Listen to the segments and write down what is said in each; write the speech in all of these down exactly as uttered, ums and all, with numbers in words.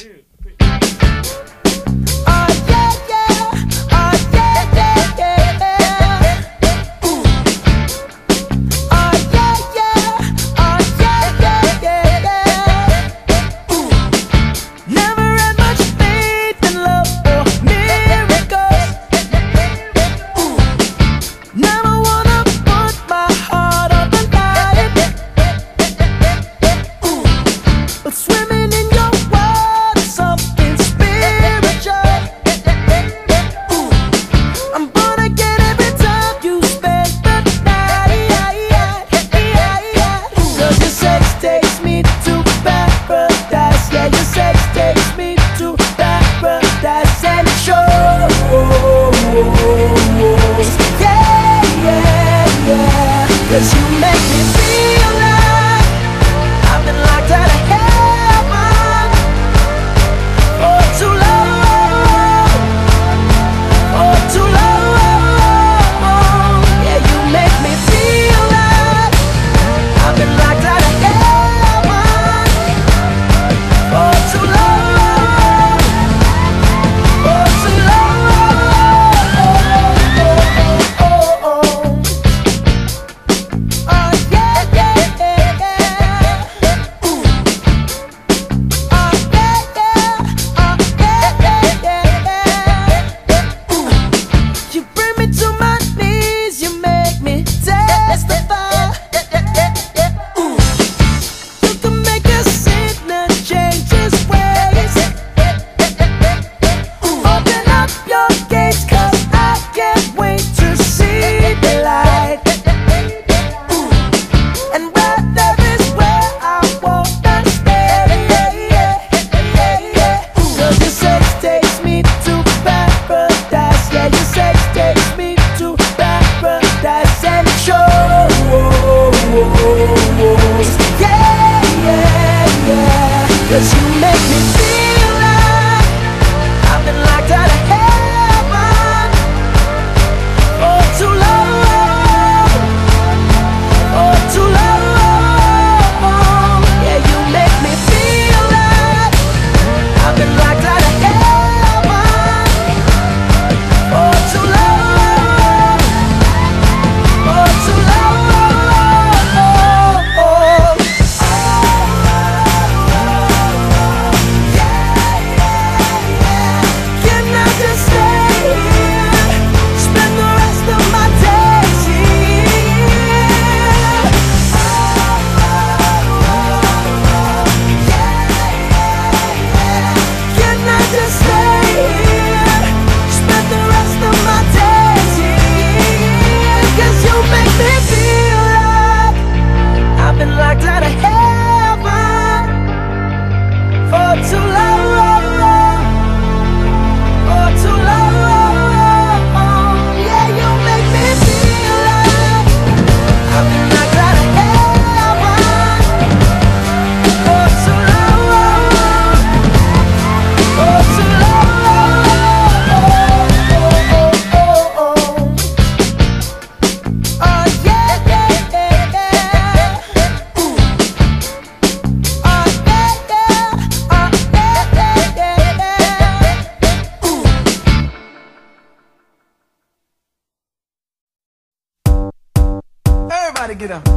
Everybody get up.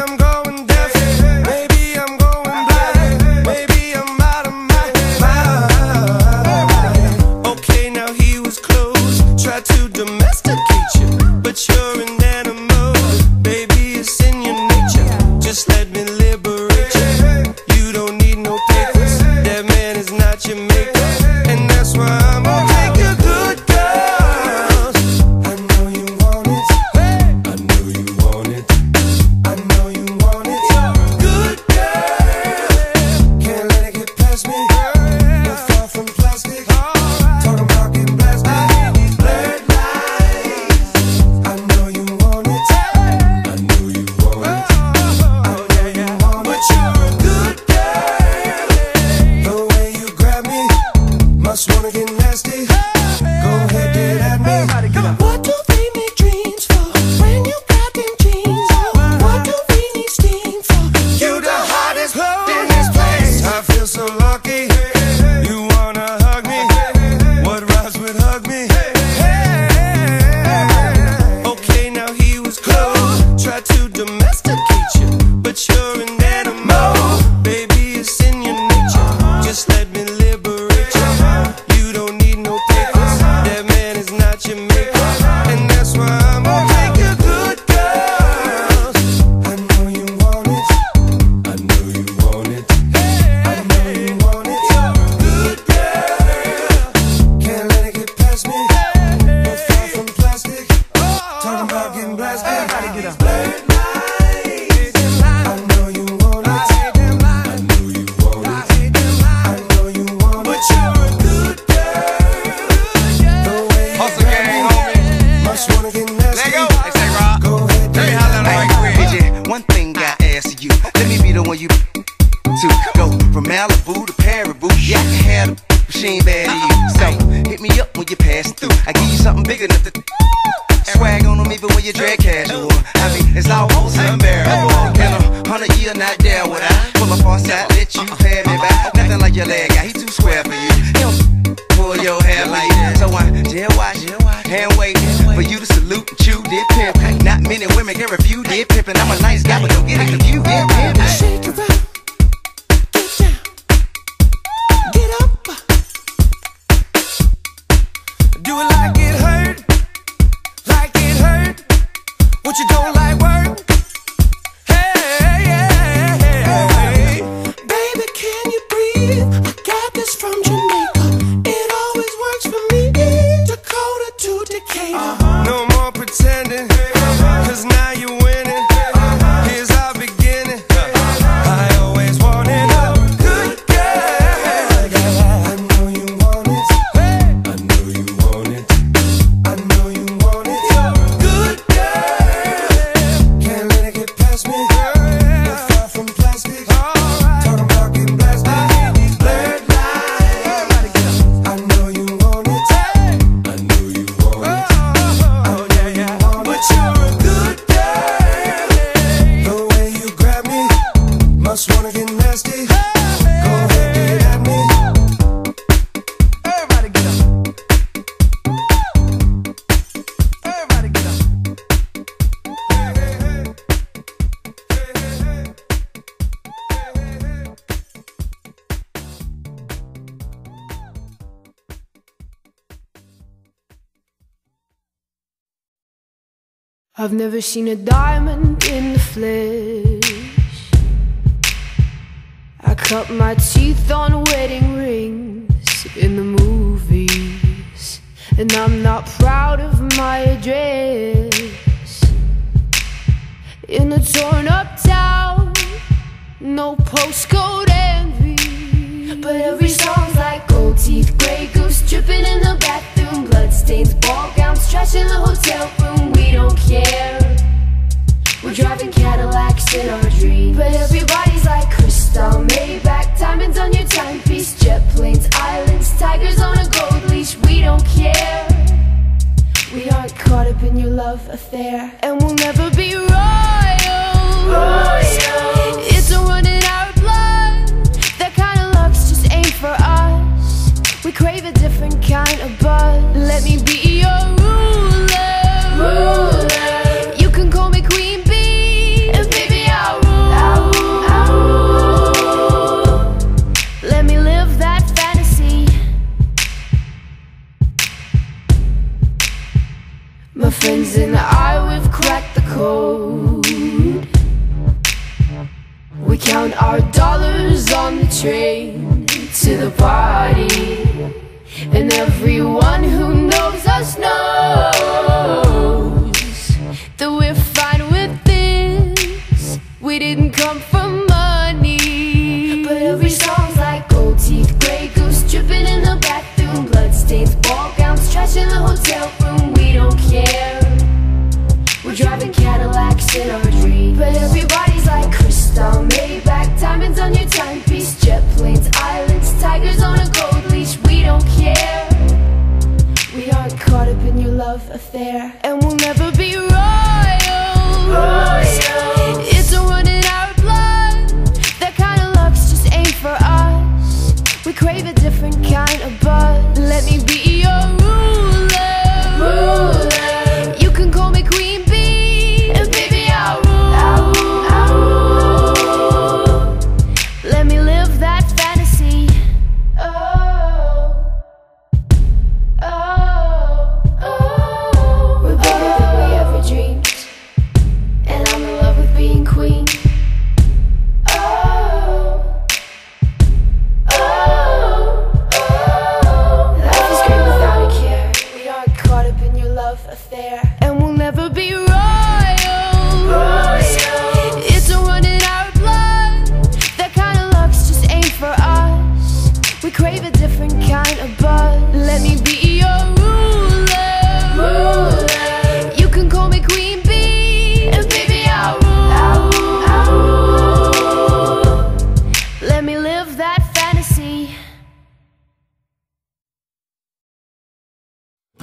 Maybe I'm out of my mind. pass through. I give you something big enough to swag on them even when you drag casual. I mean, it's almost unbearable. In a hundred year, not there would I pull up on side, let you pay me back. Nothing like your leg guy, he too square for you. He don't pull your hair like that. So I jail watch, hand wait for you to salute and chew, did pimp. Not many women can refuse, did pimpin'. I'm a nice guy, but don't get it confused, did pimp. Shake it up, get down, get up. Do it like it hurt, like it hurt. What you don't like work? Hey, hey, hey, hey. Baby, can you breathe? I got this from Jamaica. It always works for me. Dakota to Decatur. Uh-huh. No more pretending, cause now you're winning. Here's our beginning. I always wanted a good girl. I know you want it. I know you want it. I know you want it. Good girl. Can't let it get past me. We're far from plastic. Talking about getting blasted. These blurred lines. I know you want it. I know you want it. I know you want it. But you're a good girl. The way you grab me, must wanna get nasty. Go ahead, get at me. Everybody get up. Everybody get up. Hey, hey, hey. Hey, hey, hey. Hey, hey, hey. I've never seen a diamond in the flesh. I cut my teeth on wedding rings in the movies, and I'm not proud of my address. In a torn up town, no postcode envy, but every song's like gold teeth, grey goose dripping in the bathroom, bloodstains, ball gowns, trash in the hotel room. We don't care. We're driving Cadillacs in our dreams, but everybody's like crystal, Maybach, diamonds on your timepiece, jet planes, islands, tigers on a gold leash. We don't care. We aren't caught up in your love affair, and we'll never be royal. Royal. It's a run in our blood. That kind of luck's just ain't for us. We crave a different kind of buzz. Let me be your ruler. Ruler. You can call me Queen Bee, and baby I'll rule. I'll rule. Let me live that fantasy. My friends and I, we've cracked the code. We count our dollars on the train to the party, and everyone who knows us knows that we're fine with this. We didn't come from money, but every song's like gold teeth, grey goose dripping in the bathroom, bloodstains, ball gowns, trash in the hotel room. We don't care. We're driving Cadillacs in our dreams, but everybody's like crystal, Maybach, diamonds on your timepiece, jet planes, islands, tigers on a gold leash. We don't care. We aren't caught up in your love affair, and we'll never be royal. Royal. It's a run in our blood. That kind of luck's just ain't for us. We crave a different kind of buzz. Let me be your ruler. Ruler. You can call me Queen Bee, and baby I'll rule. I'll rule. Let me live that fantasy. Oh, oh, oh. We're bigger than we ever dreamed, and I'm in love with being queen. Oh, oh, oh. Life is great without a care. We aren't caught up in your love affair, and we'll never be royal. Royal. It's a run in our blood. That kind of luck's just ain't for us. We crave a different kind of buzz. Let me be your ruler. Ruler. You can call me Queen Bee, and baby I'll rule. I'll rule. Let me live that fantasy.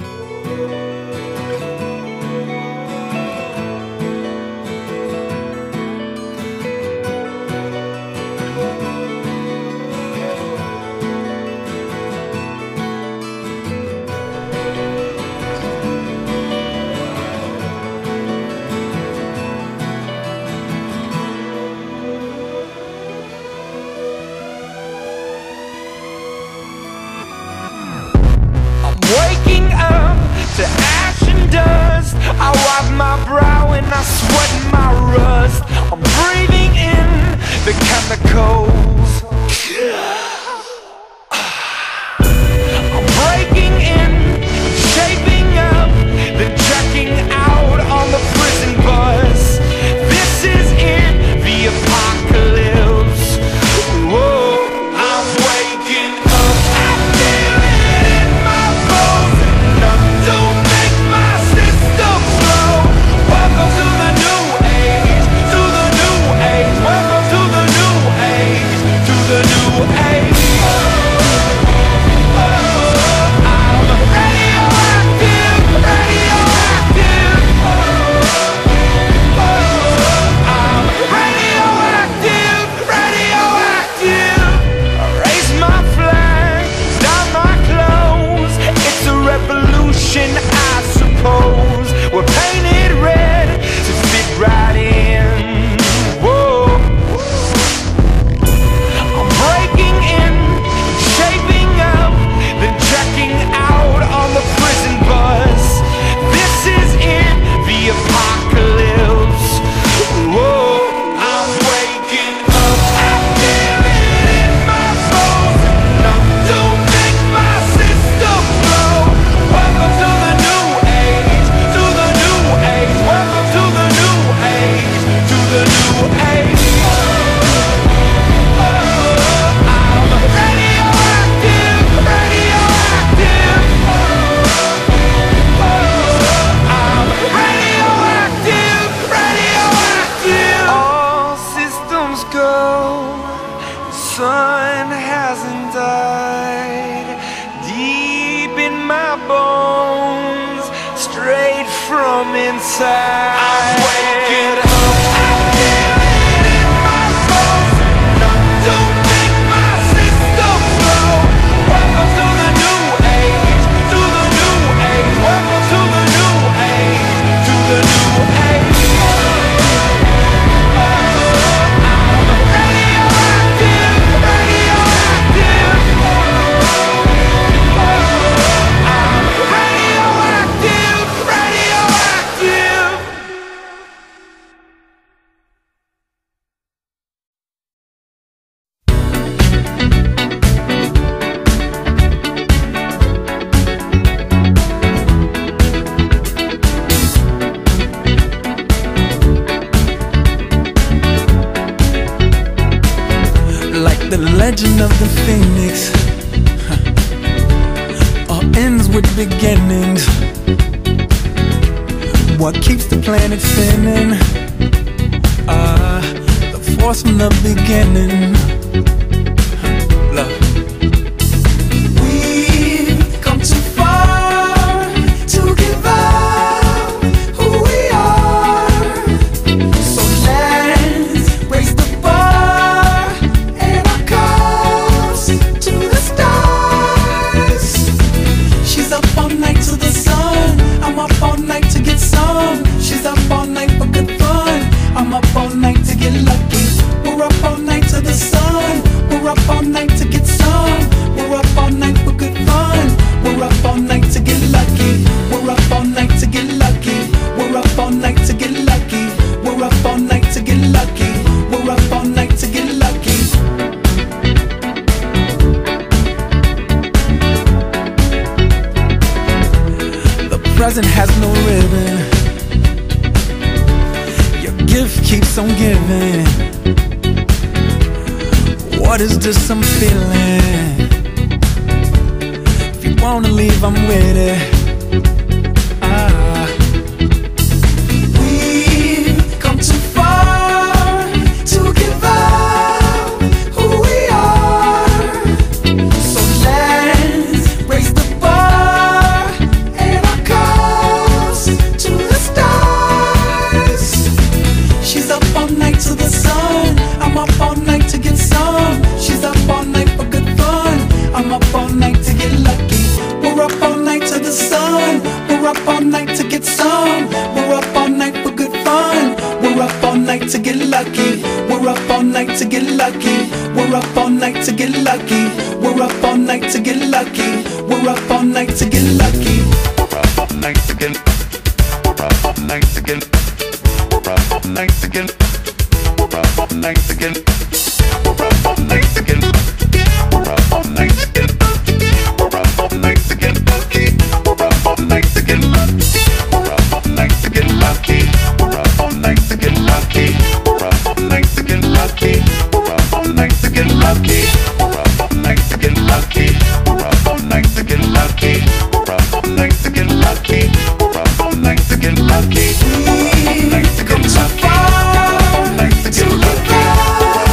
from inside. I'm waking up. The legend of the phoenix, huh, all ends with beginnings. What keeps the planet spinning? Ah, uh, the force from the beginning. Huh, love. We've come too far to give up who we are. So let's raise the bar and our cups to the stars. She's up all night to the sun. I'm up all night to get some. She's up all night for good fun. I'm up all night to get lucky. We're up all night to the sun. We're up all night to get some. We're up all night for good fun. We're up all night to get lucky. We're up all night to get lucky. We're up all night to get lucky. We're up all night to get lucky. We're up all night to get lucky. The present has no ribbon. Your gift keeps on giving. What is this I'm feeling? If you wanna leave, I'm with it. Ah. We've come too far to give up who we are. So let's raise the bar and our cups to the stars. She's up all night to the sun. I'm up all night to get some. She's up all night for good fun. I'm up all night to get lucky. We're up all night to the sun. We're up all night to get some. We're up all night for good fun. We're up all night to get lucky. We're up all night to get lucky. We're up all night to get lucky. We're up all night to get lucky. We're up all night to get lucky. We're up all night to get. We're up all night to get. We're up all night to get. We're up all night to get. We're up all night to get. We're up all night to get. We're up all night to get lucky. We're up all night to get lucky. We're up all night to get lucky. We're up all night to get lucky. We're up all night to get lucky. We're up all night to get lucky. We're up all night to get lucky. We're up all night to get lucky. We're up all night to get lucky. We're up all night to get lucky. We're up all night to get lucky. We're up all night to get lucky.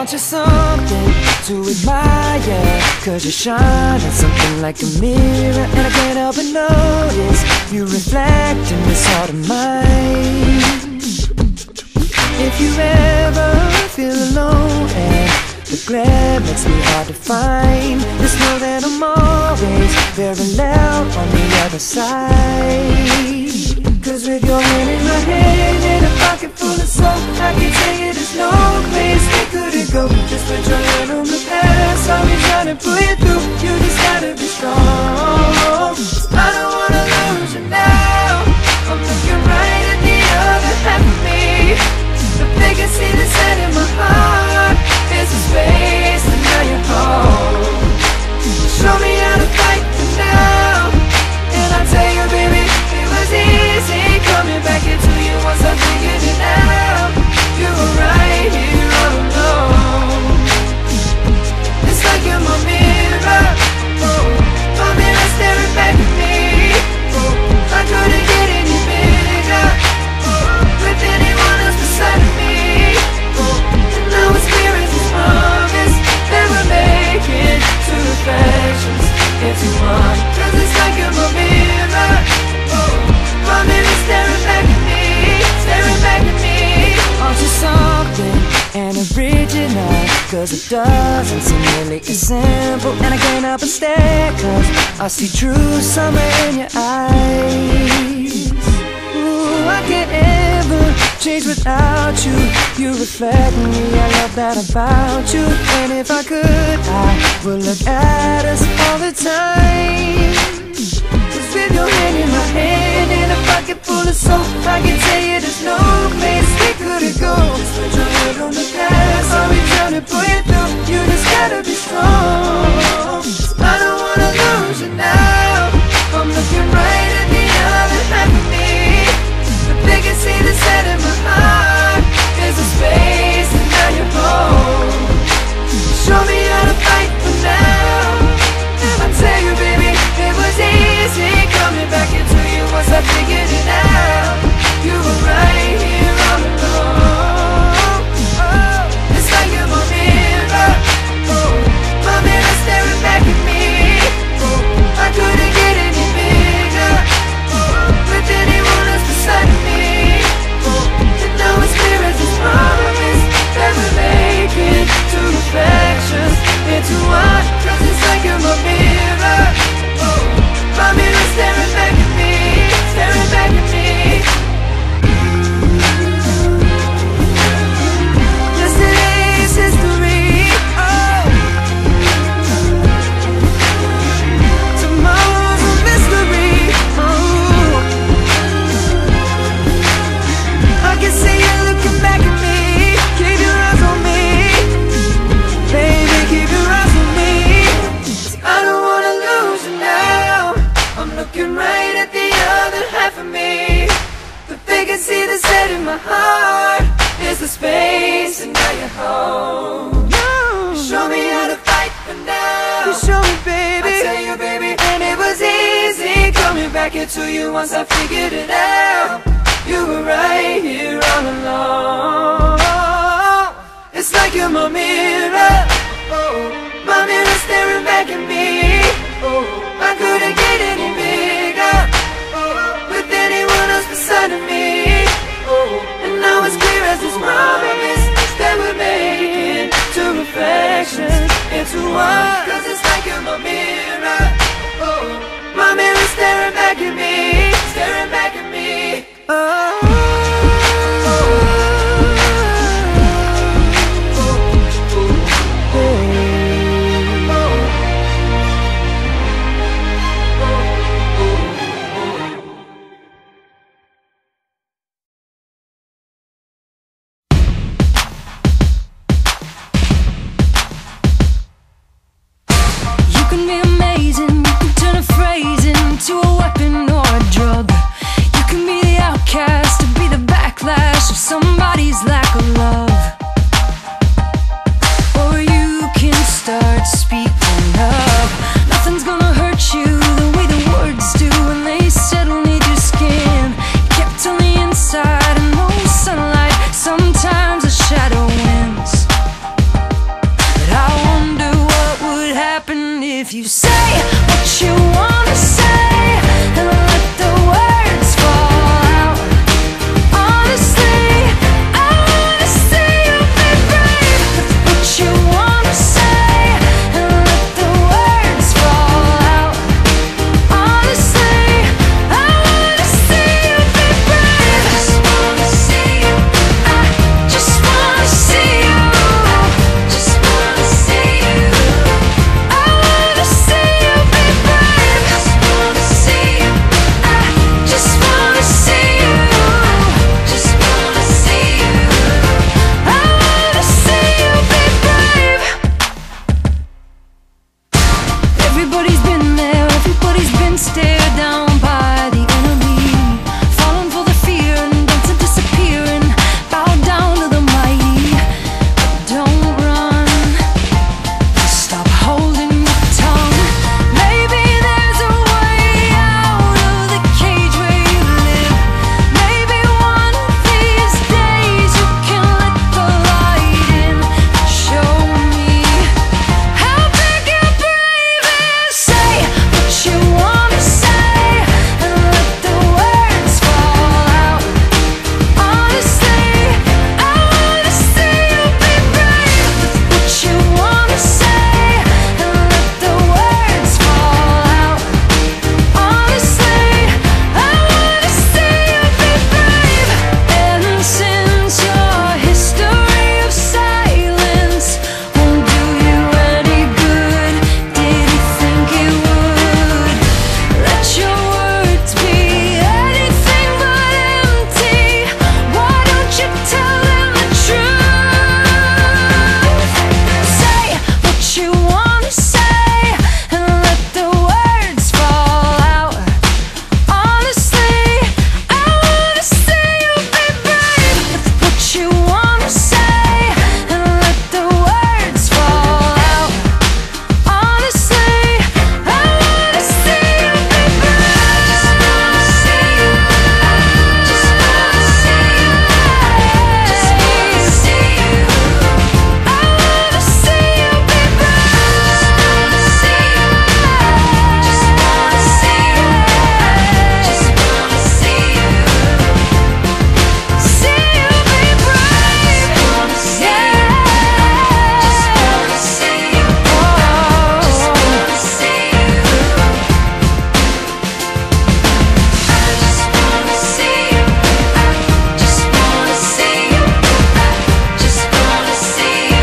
Aren't you something to admire? Cause you shine on something like a mirror, and I can't help but notice you reflect in this heart of mine. If you ever feel alone and the glare makes me hard to find, just know that I'm always very loud on the other side. Cause with your hand in my hand and a pocket full of soap, I can tell you there's no place we couldn't go. Just put your hand on the past, I'll be trying to pull you through. You just gotta be strong. I don't wanna lose you now. I'm looking right at the other half of me. The biggest see that's set in my heart is a space, and now you're home. Show me how to fight for now, and I'll tell you, baby, it was easy coming back into you once I figured it out. You were right here all alone. It's like you're my mirror, oh, my mirror staring back at me. Oh, I couldn't get any bigger, oh, with anyone else beside of me. Oh, and now it's clear as this promise that we're making two reflections into one. Cause it's like you're my mirror, oh, my mirror staring back at me, staring back at me. Aren't you something and original? Cause it doesn't seem really as simple, and I can't help but stare, cause I see true summer in your eyes. Ooh, I can't ever change without you. You reflect me, I love that about you. And if I could, I would look at us all the time. Cause with your hand in my hand and a pocket full of soap, I can tell you there's no place we couldn't go. Just put your head on the past, I'll be trying to pull you through. You just gotta be strong. I don't wanna lose you now. I'm looking right at the other half of me. The biggest see that's set in my heart is a space, and now you're home. Show me how to fight for now. I tell you, baby, it was easy coming back into you once I figured it out. You were right here all alone. Oh, it's like you're my mirror, oh, my mirror staring back at me. Oh, I couldn't get any bigger, oh, with anyone else beside me. Oh, and now it's clear as this promise that we're making two reflections into one. Cause it's like you're my mirror, oh, my mirror staring back at me, staring back at me. Yesterday's history, oh, tomorrow's a mystery, oh. I can see you looking back at me. Keep your eyes on me, baby, keep your eyes on me. I don't wanna lose you now. I'm looking right at the other half of me. The vacancy that's set in my heart is the space, and now you're home. You show me how to fight for now. You show me, baby. I tell you, baby, and it was easy coming back into you once I figured it out. You were right here all along. It's like you're my mirror, oh, my mirror staring back at me. Oh, I couldn't get any bigger, oh, with anyone else beside of me. Oh, and now it's clear as this promise that we're making two reflections into one. Cause it's like you're my mirror, oh, my mirror staring back at me, staring back at me. Oh, if you say what you wanna say and let the words fall out. Honestly, I wanna see you be brave with what you wanna say and let the words fall out. Honestly, I wanna see you be brave. Just wanna see you. I just wanna see you. Just wanna see you. I wanna see you be brave. Just wanna see you. I just wanna see you. Just wanna see you. I wanna see you be brave. Everybody's been there, everybody's been stared down by the enemy, falling for the fear and dancing, disappearing, bow down to the mighty. Don't run, stop holding your tongue. Maybe there's a way out of the cage where you live. Maybe one of these days you can let the light in. Show me how big your brave is. Say what you wanna say and let the words fall out. Honestly, I wanna see you be brave with what you wanna say and let the words fall out. Honestly, I wanna see you be brave. And since your history of silence won't do you any good, did you think it would? Let your words be anything but empty. Why don't you tell them the truth? Say what you wanna say and let the words fall out. Honestly, I wanna see you be brave with what you wanna say and let the words fall out. Honestly, I wanna see you be brave. Just wanna see you. Just wanna see you. Just wanna see you. I wanna see you be brave. Just wanna see you. Just wanna see you. Just wanna see you. See you be brave. Just wanna see you. Just wanna see you. Just wanna see you. I just wanna see you. I just wanna see you. I just wanna see you.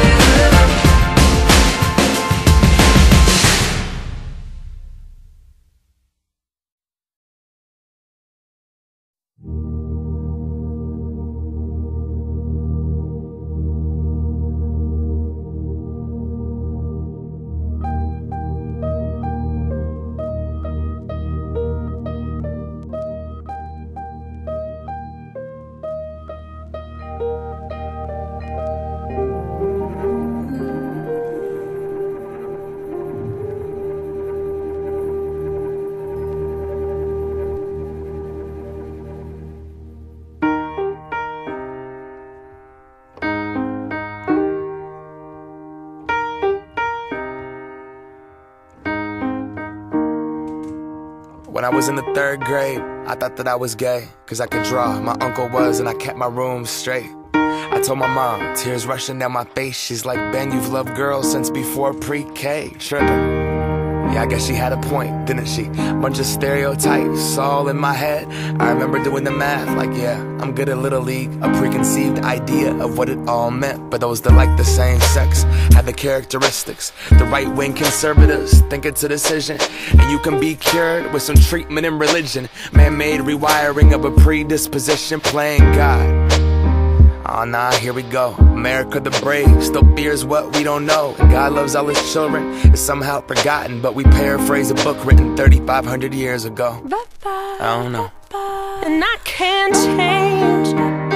When I was in the third grade, I thought that I was gay, cause I could draw. My uncle was, and I kept my room straight. I told my mom, tears rushing down my face. She's like, Ben, you've loved girls since before pre-K. Trippin'. Yeah, I guess she had a point, didn't she? Bunch of stereotypes all in my head. I remember doing the math, like, yeah, I'm good at Little League. A preconceived idea of what it all meant. But those that like the same sex had the characteristics. The right-wing conservatives think it's a decision, and you can be cured with some treatment and religion. Man-made rewiring of a predisposition, playing God. Oh nah, here we go. America the brave still fears what we don't know. And God loves all his children, it's somehow forgotten. But we paraphrase a book written thirty-five hundred years ago. I don't know. And I can't change,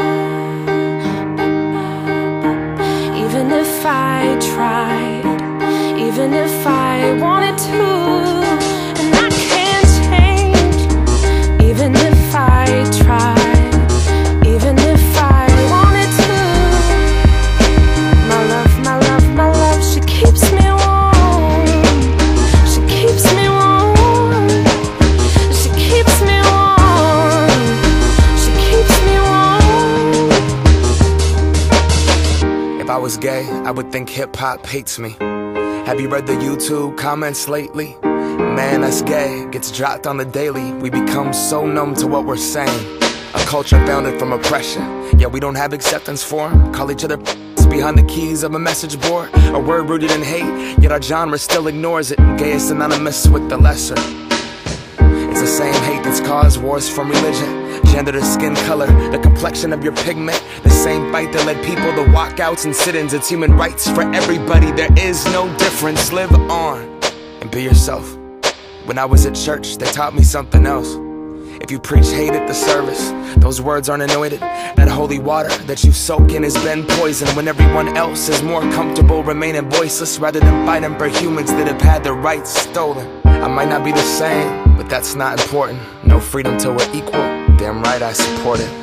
even if I tried, even if I wanted to. And I can't change, even if I tried, even if I wanted to. My love, my love, my love, she keeps me warm. She I would think hip-hop hates me. Have you read the YouTube comments lately? Man, that's gay, gets dropped on the daily. We become so numb to what we're saying. A culture founded from oppression, yeah, we don't have acceptance for 'em. Call each other behind the keys of a message board. A word rooted in hate, yet our genre still ignores it. Gay is synonymous with the lesser. It's the same hate that's caused wars from religion, gender to skin color, the complexion of your pigment. The same fight that led people to walkouts and sit-ins. It's human rights for everybody, there is no difference. Live on and be yourself. When I was at church, they taught me something else. If you preach hate at the service, those words aren't anointed. That holy water that you soak in has been poisoned. When everyone else is more comfortable remaining voiceless, rather than fighting for humans that have had their rights stolen. I might not be the same, but that's not important. No freedom till we're equal, damn right I support it.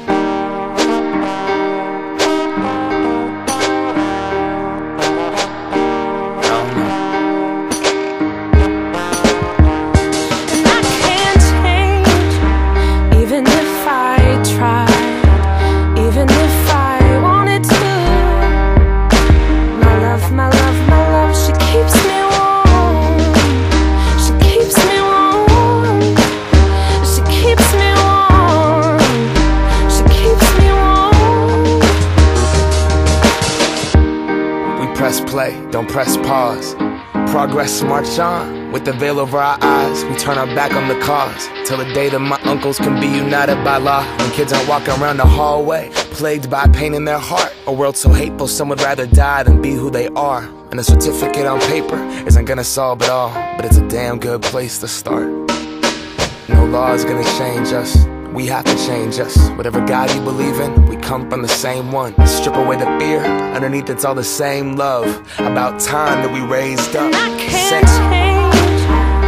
Press play, don't press pause. Progress march on, with the veil over our eyes. We turn our back on the cause, till the day that my uncles can be united by law. When kids aren't walking around the hallway, plagued by pain in their heart. A world so hateful, some would rather die than be who they are. And a certificate on paper isn't gonna solve it all, but it's a damn good place to start. No law is gonna change us, we have to change us. Whatever God you believe in, we come from the same one. Strip away the fear, underneath it's all the same love. About time that we raised up. I can't change,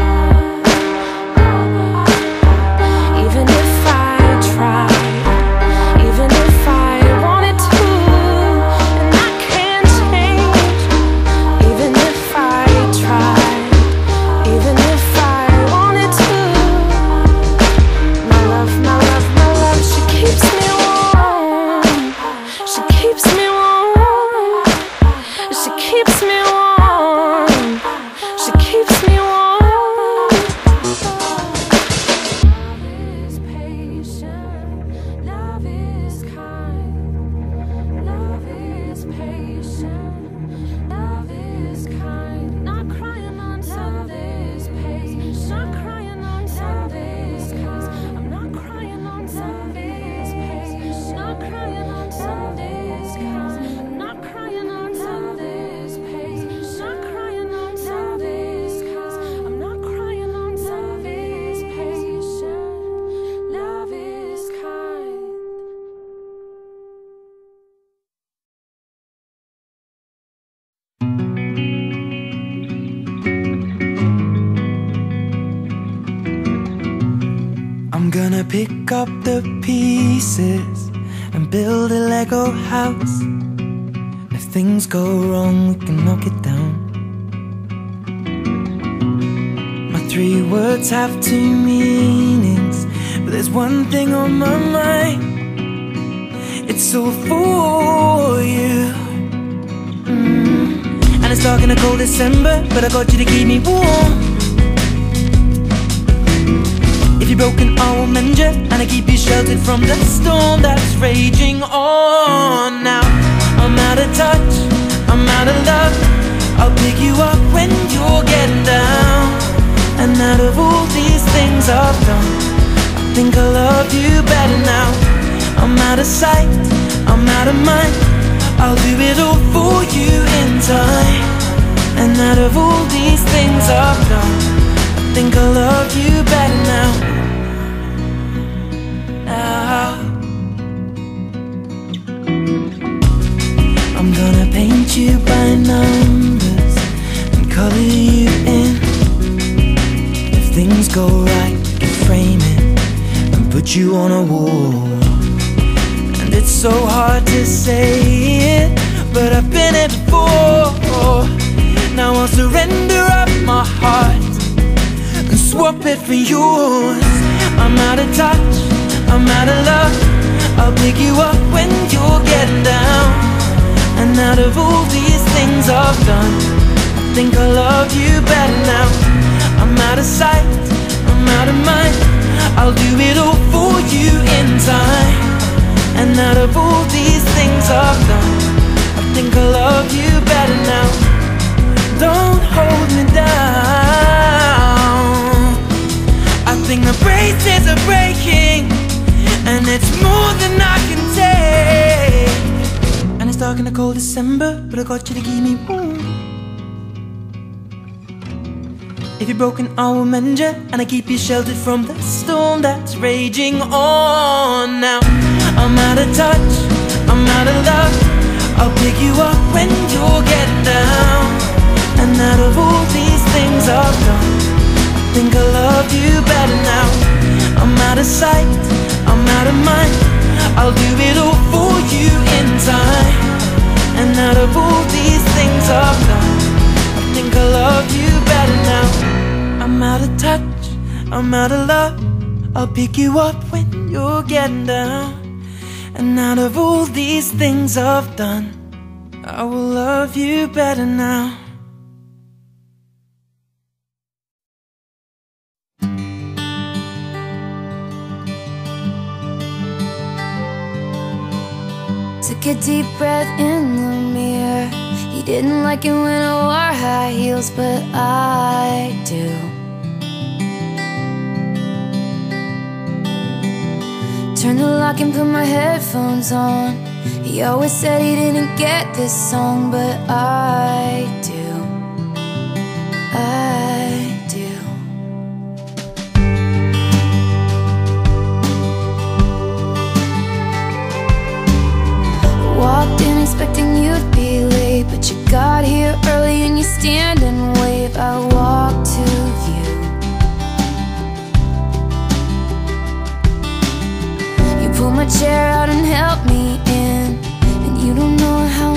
even if I tried, even if I wanted to. And I can't change, even if I tried, even if I wanted to. My love, my love, my love, she keeps me warm. She keeps me warm. She keeps me warm. She keeps me warm. Love is patient. Love is kind. Love is patient. Love is kind. Not crying on Sundays, patient. Not crying on Sundays, 'cause I'm not crying on Sundays, patient. Not crying on Sundays, 'cause I'm not crying on Sundays, patient. Not crying on Sundays, 'cause I'm not crying on Sundays, patient. Love is kind. I'm gonna pick up the pieces and build a Lego house. If things go wrong, we can knock it down. My three words have two meanings, but there's one thing on my mind. It's all for you. Mm. And it's dark in a cold December, but I got you to keep me warm. If you're broken, I will mend you, and I keep you sheltered from the storm that's raging on. Now I'm out of touch, I'm out of love. I'll pick you up when you're getting down. And out of all these things I've done, I think I love you better now. I'm out of sight, I'm out of mind. I'll do it all for you in time. And out of all these things I've done, I think I love you better now. Now I'm gonna paint you by numbers and color you in. If things go right, we can frame it and put you on a wall. And it's so hard to say it, but I've been it before. Now I'll surrender up my heart and swap it for yours. I'm out of touch, I'm out of love. I'll pick you up when you're getting down. And out of all these things things I've done, I think I love you better now. I'm out of sight, I'm out of mind, I'll do it all for you in time. And out of all these things I've done, I think I love you better now. Don't hold me down. I think the braces are breaking, and it's more than I can take. And it's dark in the cold December, but I got you to keep me warm. If you're broken, I will mend you, and I keep you sheltered from the storm that's raging on. Now I'm out of touch, I'm out of love, I'll pick you up when you're getting down. And out of all these things I've done, I think I love you better now. I'm out of sight, I'm out of mind, I'll do it all for you in time. And out of all these things I've done, I think I love you better now. I'm out of touch, I'm out of love, I'll pick you up when you're getting down. And out of all these things I've done, I will love you better now. Took a deep breath in the mirror. He didn't like it when I wore high heels, but I do. Turned the lock and put my headphones on. He always said he didn't get this song, but I do. I do. Walked in expecting you'd be late, but you got here early and you stand and wave. I walked to you. You pulled my chair out and helped me in, and you don't know how